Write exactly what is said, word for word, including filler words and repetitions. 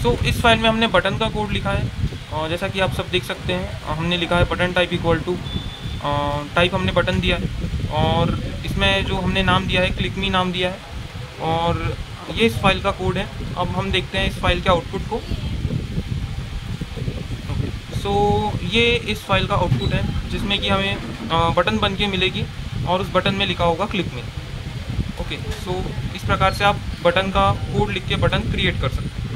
सो इस फाइल में हमने बटन का कोड लिखा है, और जैसा कि आप सब देख सकते हैं हमने लिखा है button type equal to type, हमने बटन दिया है, और इसमें जो हमने नाम दिया है क्लिक मी नाम दिया है, और ये इस फाइल का कोड है। अब हम देखते हैं इस फाइल के आउटपुट को। सो ये इस फाइल का आउटपुट है जिसमें कि हमें बटन बन के मिलेगी, और उस बटन में लिखा होगा क्लिक मी। ओके, सो इस प्रकार से आप बटन का कोड लिख के बटन क्रिएट कर सकते हैं।